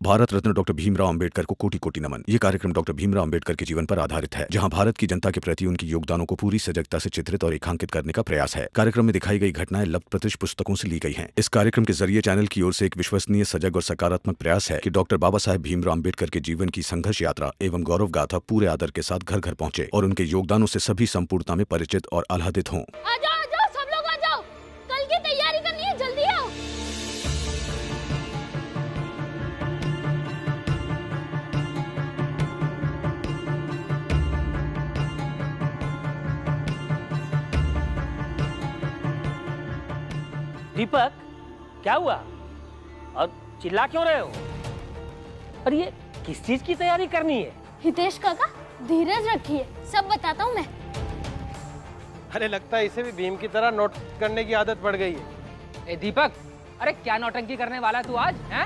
Bharat Ratna doctor Bhimrao Ambedkar को कोटि कोटि नमन। ये कार्यक्रम डॉक्टर भीमराव अंबेडकर के जीवन पर आधारित है, जहां भारत की जनता के प्रति उनके योगदानों को पूरी सजगता से चित्रित और रेखांकित करने का प्रयास है। कार्यक्रम में दिखाई गई घटनाएं लब्ध प्रतिष्ठ पुस्तकों से ली गई हैं। इस कार्यक्रम के जरिए चैनल की ओर से एक विश्वसनीय, सजग और सकारात्मक प्रयास है कि डॉक्टर बाबा साहेब भीमराव अंबेडकर के जीवन की संघर्ष यात्रा एवं गौरव गाथा पूरे आदर के साथ घर घर पहुंचे और उनके योगदानों से सभी संपूर्णता में परिचित और आह्लादित हों। सब लोग आ जाओ, कल की तैयारी करनी है, जल्दी आओ। दीपक, क्या हुआ और चिल्ला क्यों रहे हो? और ये किस चीज की तैयारी करनी है? हितेश काका, धीरज रखिए, सब बताता हूँ मैं। अरे लगता है इसे भी भीम की तरह नोट करने की आदत पड़ गई है। ए दीपक, अरे क्या नौटंकी करने वाला तू आज हैं?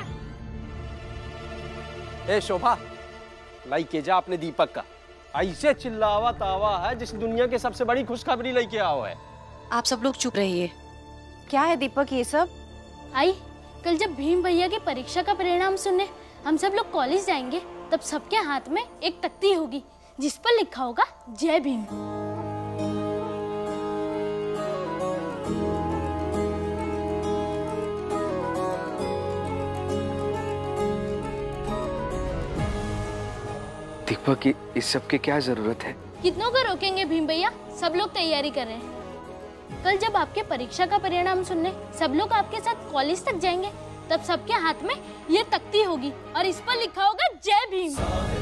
ए शोभा, लाइके जा अपने दीपक का। ऐसे चिल्लावा तावा है जिस दुनिया की सबसे बड़ी खुशखबरी लेके आओ है। आप सब लोग चुप रहिए। क्या है दीपक ये सब? आई, कल जब भीम भैया की परीक्षा का परिणाम सुनने हम सब लोग कॉलेज जाएंगे, तब सबके हाथ में एक तख्ती होगी जिस पर लिखा होगा जय भीम। दीपक, इस सब की क्या जरूरत है? कितनों को रोकेंगे भीम भैया, सब लोग तैयारी कर रहे हैं। कल जब आपके परीक्षा का परिणाम सुनने सब लोग आपके साथ कॉलेज तक जाएंगे, तब सबके हाथ में ये तख्ती होगी और इस पर लिखा होगा जय भीम।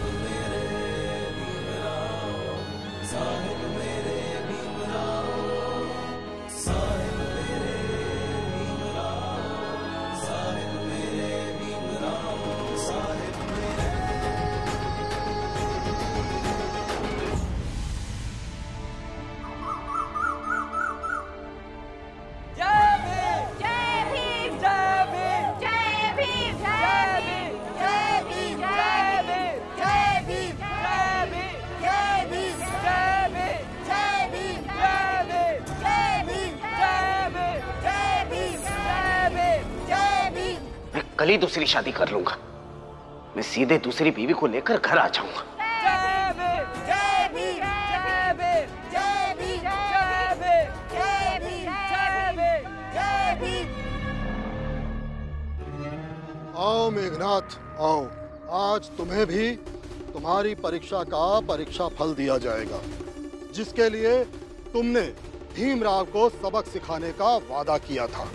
कल ही दूसरी शादी कर लूंगा। मैं सीधे दूसरी बीवी को लेकर घर आ जाऊंगा। आओ मेघनाथ, आओ। आज तुम्हें भी तुम्हारी परीक्षा का परीक्षा फल दिया जाएगा, जिसके लिए तुमने भीमराव को सबक सिखाने का वादा किया था।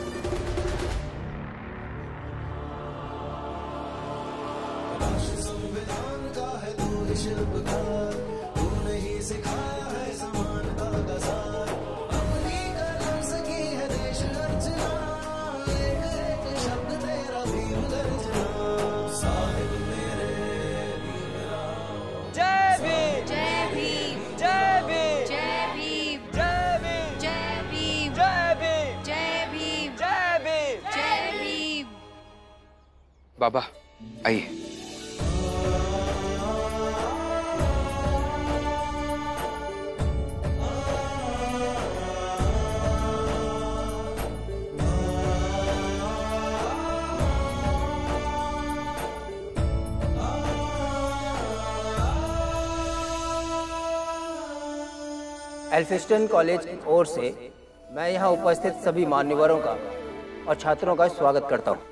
बाबा आइए। एल्फिस्टन कॉलेज की ओर से मैं यहाँ उपस्थित सभी मान्यवरों का और छात्रों का स्वागत करता हूँ।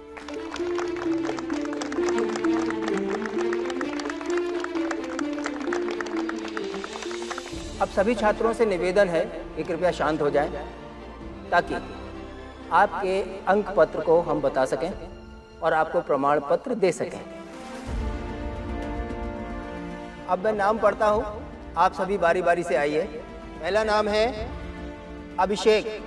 अब सभी छात्रों से निवेदन है कि कृपया शांत हो जाएं, ताकि आपके अंक पत्र को हम बता सकें और आपको प्रमाण पत्र दे सकें। अब मैं नाम पढ़ता हूं, आप सभी बारी बारी से आइए। पहला नाम है अभिषेक।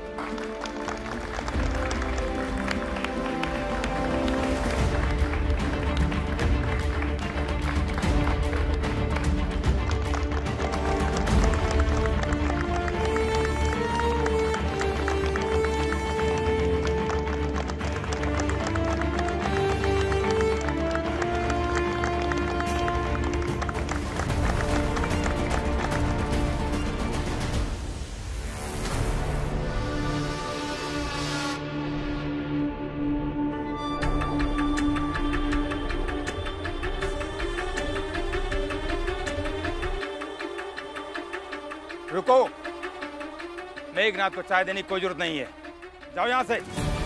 रुको, मेघनाथ को चाय देने की कोई जरूरत नहीं है, जाओ यहां से।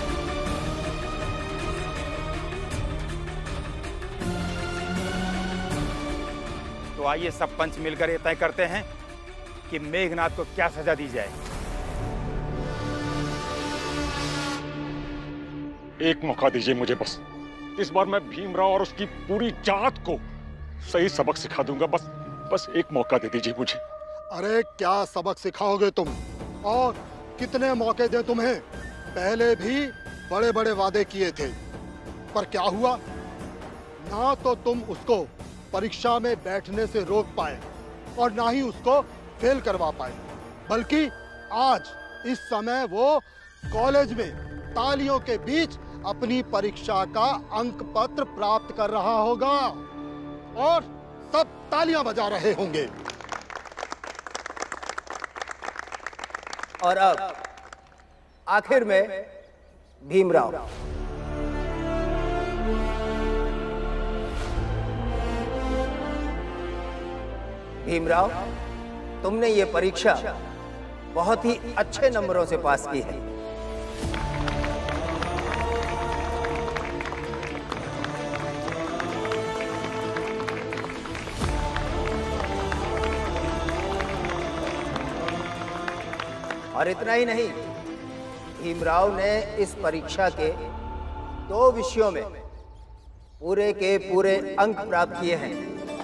तो आइए सब पंच मिलकर ये तय करते हैं कि मेघनाथ को क्या सजा दी जाए। एक मौका दीजिए मुझे बस। इस बार मैं भीमराव और उसकी पूरी जात को सही सबक सिखा दूंगा। बस एक मौका दे दीजिए मुझे। अरे क्या सबक सिखाओगे तुम, और कितने मौके दे तुम्हें? पहले भी बड़े बड़े वादे किए थे, पर क्या हुआ? ना तो तुम उसको परीक्षा में बैठने से रोक पाए और ना ही उसको फेल करवा पाए, बल्कि आज इस समय वो कॉलेज में तालियों के बीच अपनी परीक्षा का अंक पत्र प्राप्त कर रहा होगा और सब तालियां बजा रहे होंगे। और अब आखिर में भीमराव, भीमराव, तुमने ये परीक्षा बहुत ही अच्छे नंबरों से पास की है। और इतना ही नहीं, भीमराव ने इस परीक्षा के 2 विषयों में पूरे के पूरे अंक प्राप्त किए हैं।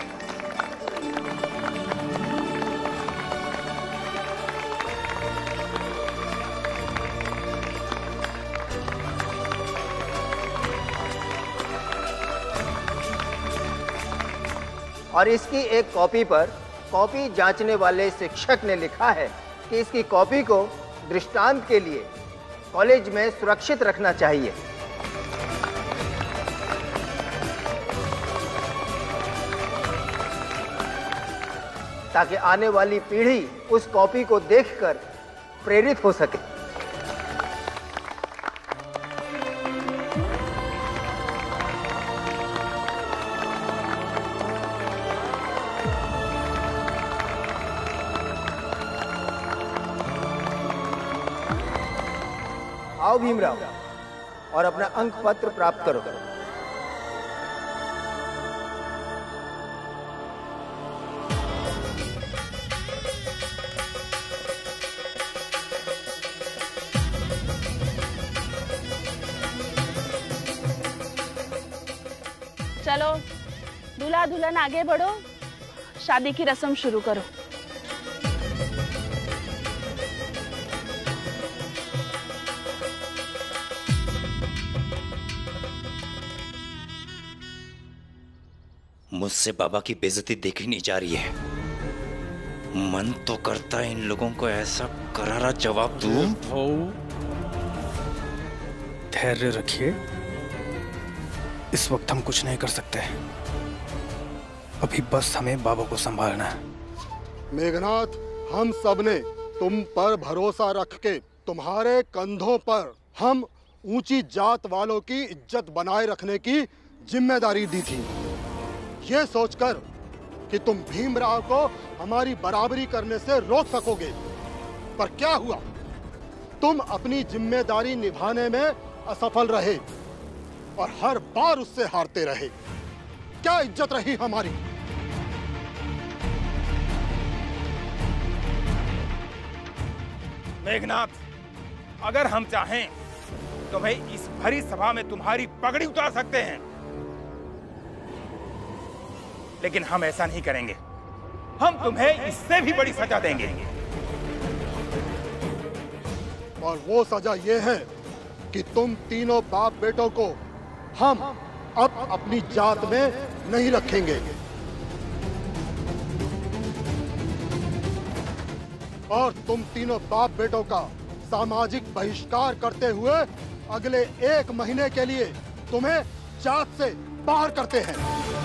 और इसकी एक कॉपी पर कॉपी जांचने वाले शिक्षक ने लिखा है कि इसकी कॉपी को दृष्टांत के लिए कॉलेज में सुरक्षित रखना चाहिए। ताकि आने वाली पीढ़ी उस कॉपी को देखकर प्रेरित हो सके। आओ भीमराव, और अपना अंक पत्र प्राप्त करो। चलो दूल्हा दुल्हन आगे बढ़ो, शादी की रस्म शुरू करो। मुझसे बाबा की बेइज्जती देखी नहीं जा रही है। मन तो करता है इन लोगों को ऐसा करारा जवाब दूं। धैर्य रखिए, इस वक्त हम कुछ नहीं कर सकते। अभी बस हमें बाबा को संभालना है। मेघनाथ, हम सब ने तुम पर भरोसा रख के तुम्हारे कंधों पर हम ऊंची जात वालों की इज्जत बनाए रखने की जिम्मेदारी दी थी, ये सोचकर कि तुम भीमराव को हमारी बराबरी करने से रोक सकोगे। पर क्या हुआ? तुम अपनी जिम्मेदारी निभाने में असफल रहे और हर बार उससे हारते रहे। क्या इज्जत रही हमारी? मेघनाथ, अगर हम चाहें तो भाई इस भरी सभा में तुम्हारी पगड़ी उतार सकते हैं, लेकिन हम ऐसा नहीं करेंगे। हम तुम्हें इससे भी बड़ी सजा देंगे। और वो सजा ये है कि तुम तीनों बाप बेटों को हम अब अपनी जात में नहीं रखेंगे और तुम तीनों बाप बेटों का सामाजिक बहिष्कार करते हुए अगले 1 महीने के लिए तुम्हें जात से बाहर करते हैं।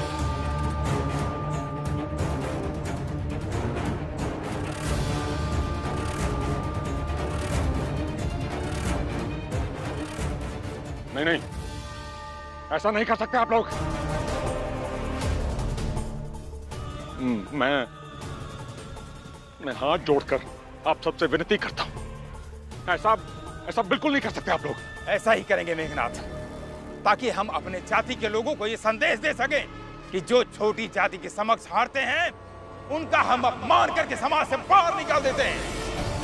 नहीं नहीं, ऐसा नहीं कर सकते आप लोग। मैं हाथ जोड़कर आप सबसे विनती करता हूँ, ऐसा बिल्कुल नहीं कर सकते आप लोग। ऐसा ही करेंगे मेघनाथ, ताकि हम अपने जाति के लोगों को ये संदेश दे सकें कि जो छोटी जाति के समक्ष हारते हैं उनका हम अपमान करके समाज से बाहर निकाल देते हैं।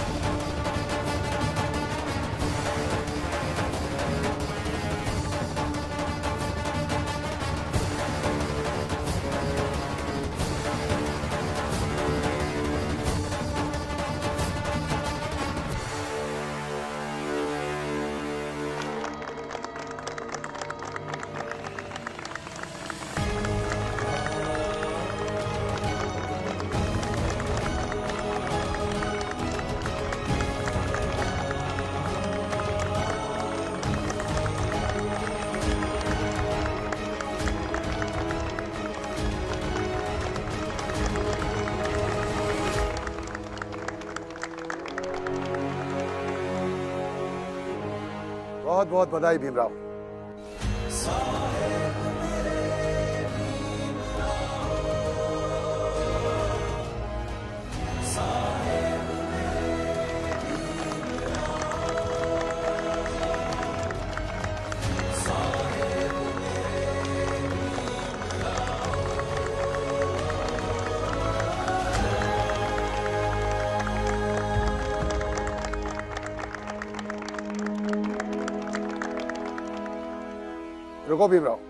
बहुत बहुत बधाई भीमराव। रुको भीमराव,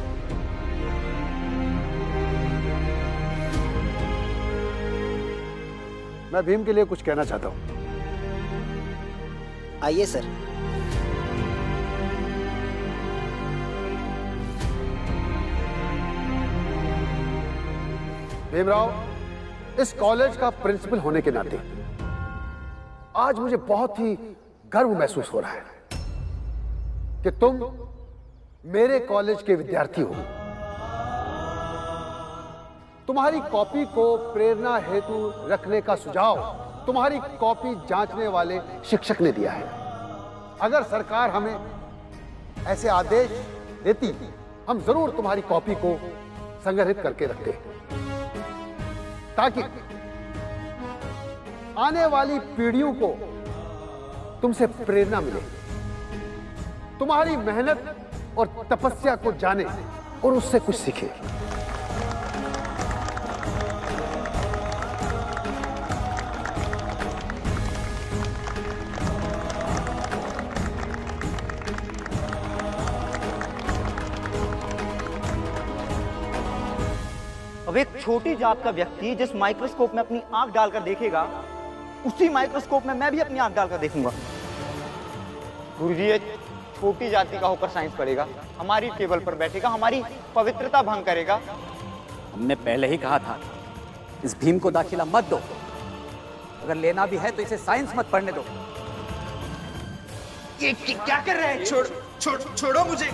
मैं भीम के लिए कुछ कहना चाहता हूं। आइए सर। भीमराव, इस कॉलेज का प्रिंसिपल होने के नाते आज मुझे बहुत ही गर्व महसूस हो रहा है कि तुम मेरे कॉलेज के विद्यार्थी हो। तुम्हारी कॉपी को प्रेरणा हेतु रखने का सुझाव तुम्हारी कॉपी जांचने वाले शिक्षक ने दिया है। अगर सरकार हमें ऐसे आदेश देती, हम जरूर तुम्हारी कॉपी को संग्रहित करके रखते, ताकि आने वाली पीढ़ियों को तुमसे प्रेरणा मिले, तुम्हारी मेहनत और तपस्या को जाने और उससे कुछ सीखे। अब एक छोटी जात का व्यक्ति जिस माइक्रोस्कोप में अपनी आंख डालकर देखेगा, उसी माइक्रोस्कोप में मैं भी अपनी आंख डालकर देखूंगा। गुरुजी, ये छोटी जाति का होकर साइंस पढ़ेगा, हमारी टेबल पर बैठेगा, हमारी पवित्रता भंग करेगा। हमने पहले ही कहा था, इस भीम को दाखिला मत दो। अगर लेना भी है तो इसे साइंस मत पढ़ने दो। ये क्या कर रहे हैं? छोड़ो मुझे।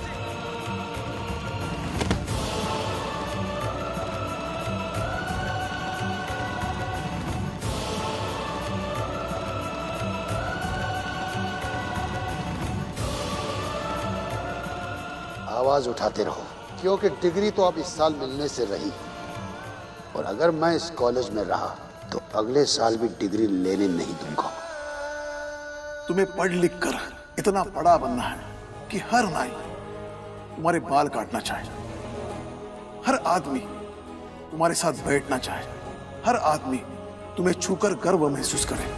आवाज उठाते रहो, क्योंकि डिग्री तो अब इस साल मिलने से रही, और अगर मैं इस कॉलेज में रहा तो अगले साल भी डिग्री लेने नहीं दूंगा। तुम्हें पढ़ लिख कर इतना बड़ा बनना है कि हर नाई तुम्हारे बाल काटना चाहे, हर आदमी तुम्हारे साथ बैठना चाहे, हर आदमी तुम्हें छूकर गर्व महसूस करे।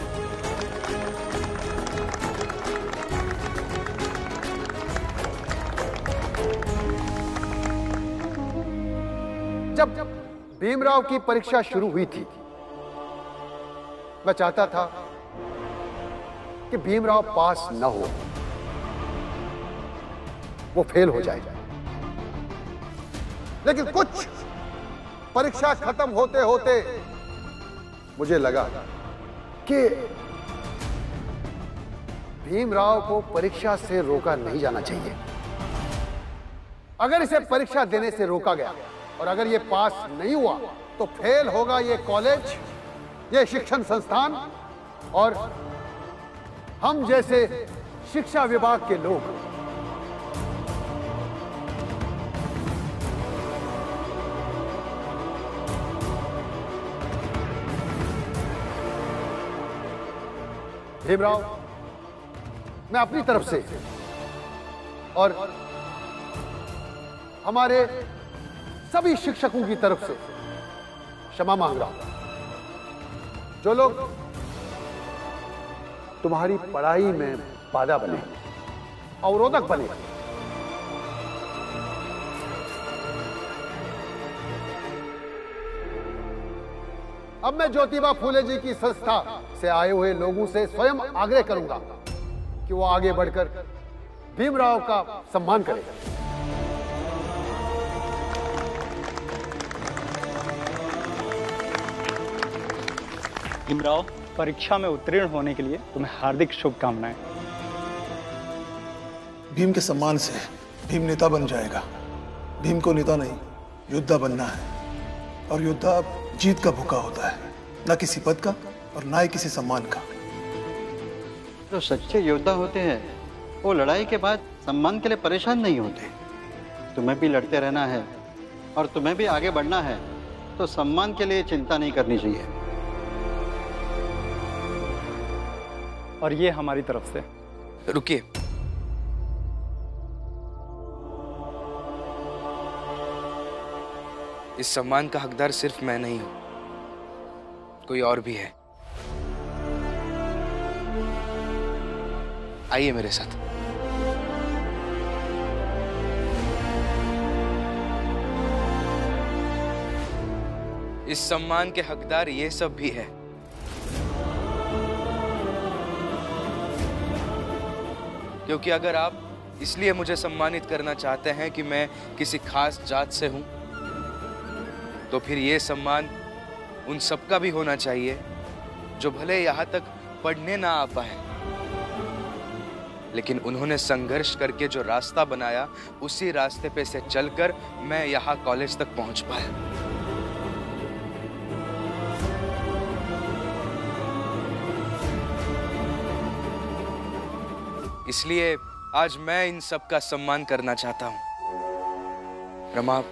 जब भीमराव की परीक्षा शुरू हुई थी, मैं चाहता था कि भीमराव पास न हो, वो फेल हो जाए। लेकिन कुछ परीक्षा खत्म होते होते मुझे लगा कि भीमराव को परीक्षा से रोका नहीं जाना चाहिए। अगर इसे परीक्षा देने से रोका गया और अगर ये पास नहीं हुआ तो फेल होगा ये कॉलेज, ये शिक्षण संस्थान और हम जैसे शिक्षा विभाग के लोग। भीमराव, मैं अपनी तरफ से और हमारे सभी शिक्षकों की तरफ से क्षमा मांग रहा हूं। जो लोग तुम्हारी पढ़ाई में बाधा बने, अवरोधक बने, अब मैं ज्योतिबा फूले जी की संस्था से आए हुए लोगों से स्वयं आग्रह करूंगा कि वो आगे बढ़कर भीमराव का सम्मान करें। भीमराव, परीक्षा में उत्तीर्ण होने के लिए तुम्हें हार्दिक शुभकामनाएं। भीम के सम्मान से भीम नेता बन जाएगा। भीम को नेता नहीं, योद्धा बनना है, और योद्धा जीत का भूखा होता है, न किसी पद का और न ही किसी सम्मान का। जो सच्चे योद्धा होते हैं वो लड़ाई के बाद सम्मान के लिए परेशान नहीं होते। तुम्हें भी लड़ते रहना है और तुम्हें भी आगे बढ़ना है, तो सम्मान के लिए चिंता नहीं करनी चाहिए। और ये हमारी तरफ से। रुकिए, इस सम्मान का हकदार सिर्फ मैं नहीं हूं, कोई और भी है। आइए मेरे साथ। इस सम्मान के हकदार ये सब भी है। क्योंकि अगर आप इसलिए मुझे सम्मानित करना चाहते हैं कि मैं किसी खास जात से हूं, तो फिर ये सम्मान उन सबका भी होना चाहिए जो भले यहाँ तक पढ़ने ना आ पाए, लेकिन उन्होंने संघर्ष करके जो रास्ता बनाया, उसी रास्ते पे से चलकर मैं यहाँ कॉलेज तक पहुंच पाया। इसलिए आज मैं इन सब का सम्मान करना चाहता हूं। रमा,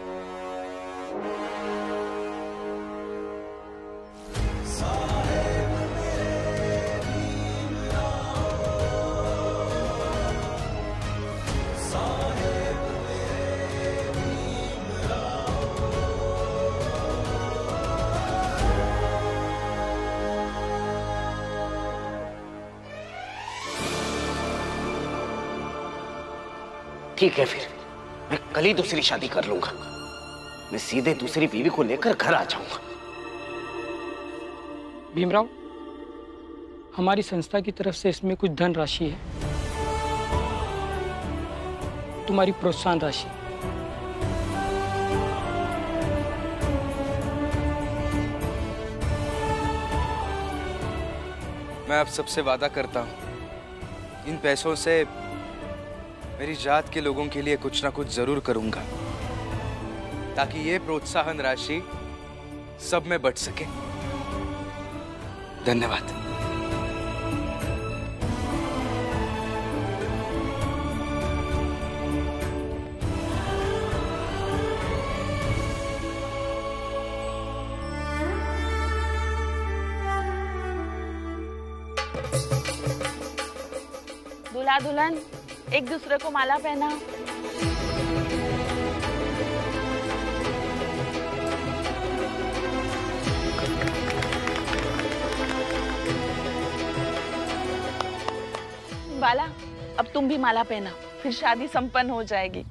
ठीक है, फिर मैं कल ही दूसरी शादी कर लूंगा। मैं सीधे दूसरी बीवी को लेकर घर आ जाऊंगा। भीमराव, हमारी संस्था की तरफ से इसमें कुछ धन राशि है, तुम्हारी प्रोत्साहन राशि। मैं आप सबसे वादा करता हूं, इन पैसों से मेरी जात के लोगों के लिए कुछ ना कुछ जरूर करूंगा, ताकि ये प्रोत्साहन राशि सब में बट सके। धन्यवाद। दूल्हा दुल्हन एक दूसरे को माला पहनाओ। बाला, अब तुम भी माला पहनाओ, फिर शादी संपन्न हो जाएगी।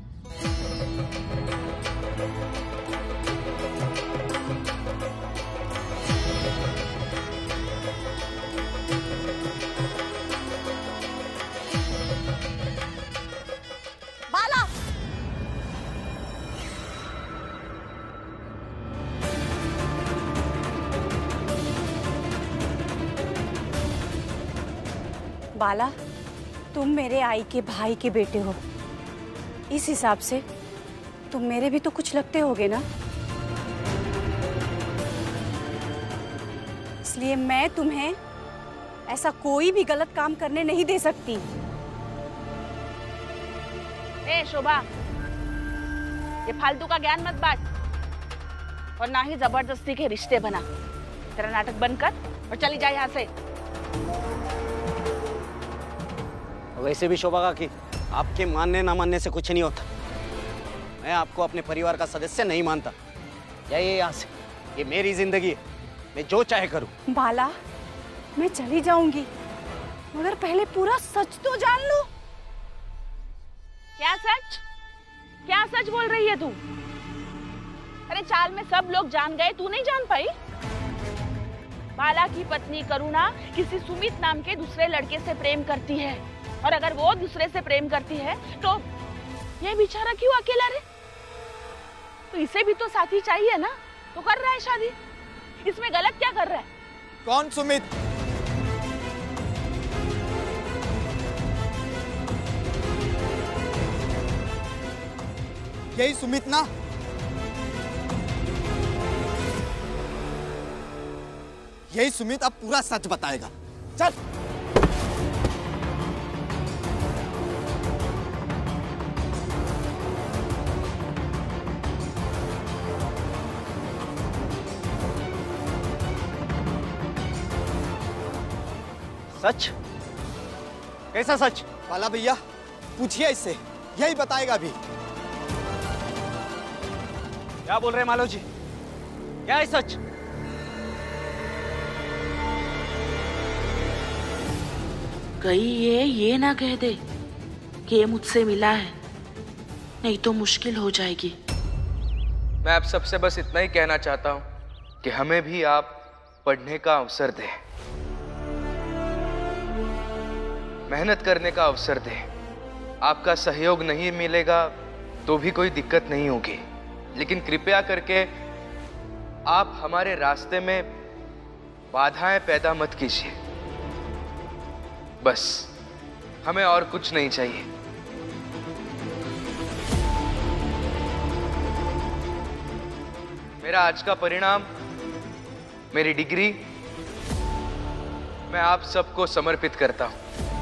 बाला, तुम मेरे आई के भाई के बेटे हो, इस हिसाब से तुम मेरे भी तो कुछ लगते होगे ना, इसलिए मैं तुम्हें ऐसा कोई भी गलत काम करने नहीं दे सकती। ए शोभा, ये फालतू का ज्ञान मत बांट और ना ही जबरदस्ती के रिश्ते बना। तेरा नाटक बंद कर और चली जा यहाँ से। वैसे भी शोभा काकी, आपके मानने ना मानने से कुछ नहीं होता। मैं आपको अपने परिवार का सदस्य नहीं मानता। जाइए यहाँ से, ये मेरी जिंदगी है, मैं जो चाहे करूं। बाला, मैं चली जाऊंगी, मगर पहले पूरा सच तो जान लो। क्या सच? क्या सच बोल रही है तू? अरे चाल में सब लोग जान गए, तू नहीं जान पाई? बाला की पत्नी करुणा किसी सुमित नाम के दूसरे लड़के से प्रेम करती है, और अगर वो दूसरे से प्रेम करती है तो ये बेचारा क्यों अकेला रहे? तो इसे भी तो साथी चाहिए ना, तो कर रहा है शादी। इसमें गलत क्या कर रहा है? कौन सुमित? यही सुमित ना? यही सुमित अब पूरा सच बताएगा। चल। सच? कैसा सच? बाला भैया, पूछिए इससे, यही बताएगा अभी। क्या बोल रहे हैं मालो जी? क्या है सच? कहीं ये ना कह दे कि ये मुझसे मिला है, नहीं तो मुश्किल हो जाएगी। मैं आप सबसे बस इतना ही कहना चाहता हूं कि हमें भी आप पढ़ने का अवसर दें, मेहनत करने का अवसर दें। आपका सहयोग नहीं मिलेगा तो भी कोई दिक्कत नहीं होगी, लेकिन कृपया करके आप हमारे रास्ते में बाधाएं पैदा मत कीजिए। बस हमें और कुछ नहीं चाहिए। मेरा आज का परिणाम, मेरी डिग्री, मैं आप सबको समर्पित करता हूं।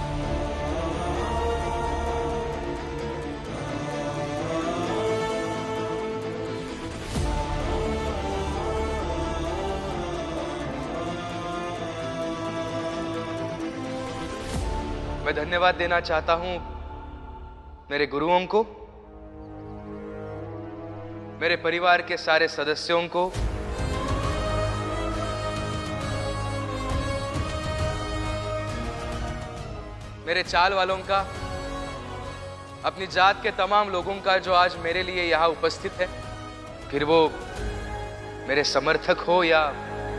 मैं धन्यवाद देना चाहता हूं मेरे गुरुओं को, मेरे परिवार के सारे सदस्यों को, मेरे चाल वालों का, अपनी जात के तमाम लोगों का जो आज मेरे लिए यहां उपस्थित है, फिर वो मेरे समर्थक हो या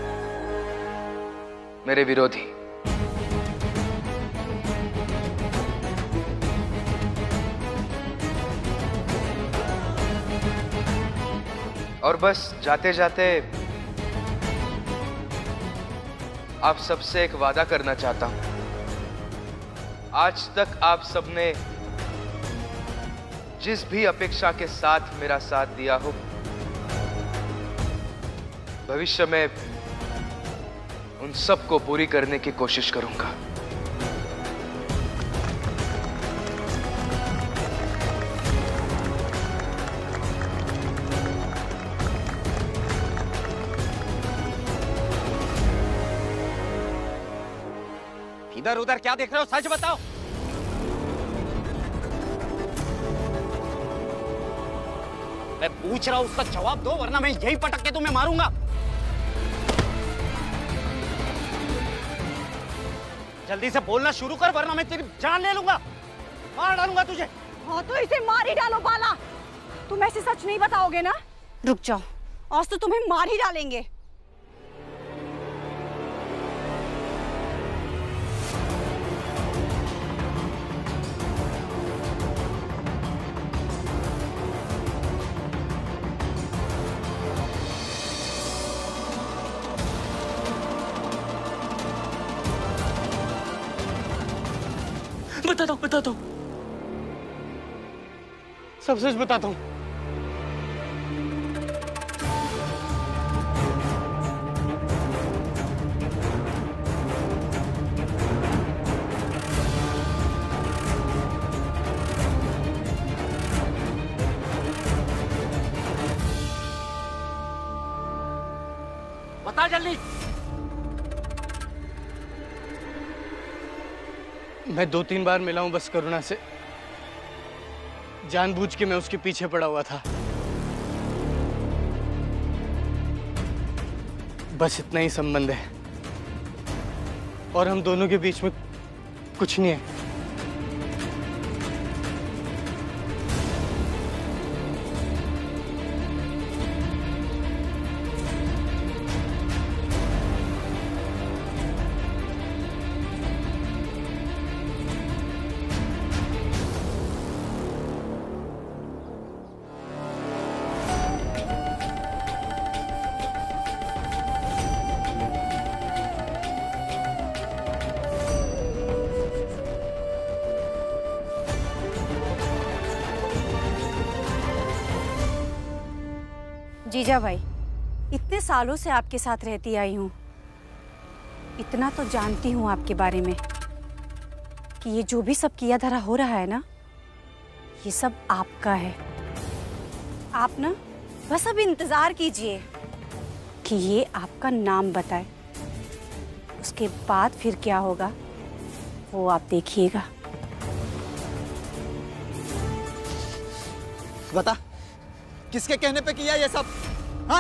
मेरे विरोधी। और बस जाते जाते आप सबसे एक वादा करना चाहता हूं। आज तक आप सबने जिस भी अपेक्षा के साथ मेरा साथ दिया हो, भविष्य में उन सबको पूरी करने की कोशिश करूंगा। इधर उधर क्या देख रहे हो? सच बताओ। मैं पूछ रहा हूं, उसका जवाब दो, वरना मैं यही पटक के तुम्हें मारूंगा। जल्दी से बोलना शुरू कर, वरना मैं तेरी जान ले लूंगा, मार डालूंगा तुझे। हाँ तो इसे मार ही डालो बाला। तुम ऐसे सच नहीं बताओगे ना? रुक जाओ, आज तो तुम्हें मार ही डालेंगे। बताता हूँ, सब सच बताता हूँ। बता जल्दी। मैं 2-3 बार मिला हूं बस करुणा से। जानबूझ के मैं उसके पीछे पड़ा हुआ था। बस इतना ही संबंध है और हम दोनों के बीच में कुछ नहीं है। जीजा भाई, इतने सालों से आपके साथ रहती आई हूँ, इतना तो जानती हूँ आपके बारे में कि ये जो भी सब किया धरा हो रहा है ना, ये सब आपका है। आप ना बस अब इंतजार कीजिए कि ये आपका नाम बताए, उसके बाद फिर क्या होगा वो आप देखिएगा। बता, किसके कहने पे किया ये सब? हाँ?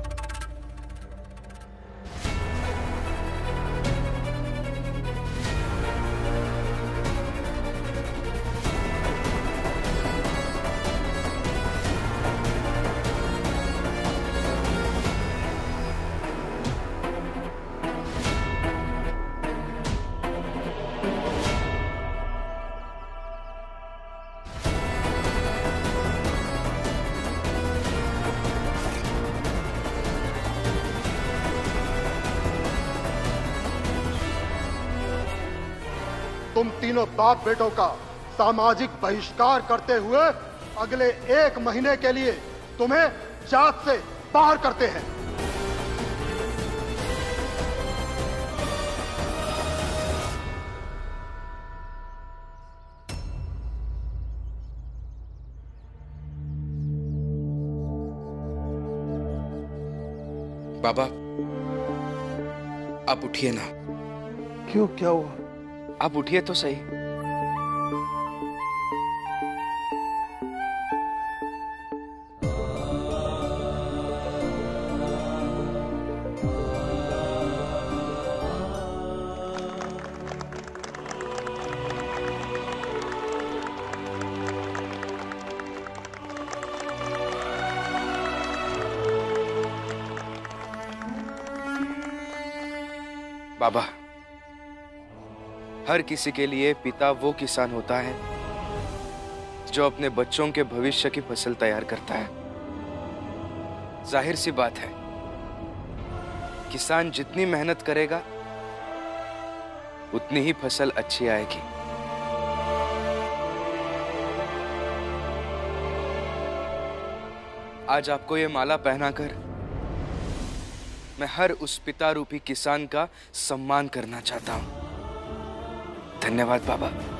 तुम तीनों बाप बेटों का सामाजिक बहिष्कार करते हुए अगले 1 महीने के लिए तुम्हें जात से बाहर करते हैं। बाबा, आप उठिए ना। क्यों, क्या हुआ? आप उठिए तो सही। बाबा, हर किसी के लिए पिता वो किसान होता है जो अपने बच्चों के भविष्य की फसल तैयार करता है। जाहिर सी बात है, किसान जितनी मेहनत करेगा उतनी ही फसल अच्छी आएगी। आज आपको ये माला पहनाकर मैं हर उस पिता रूपी किसान का सम्मान करना चाहता हूं। धन्यवाद बाबा।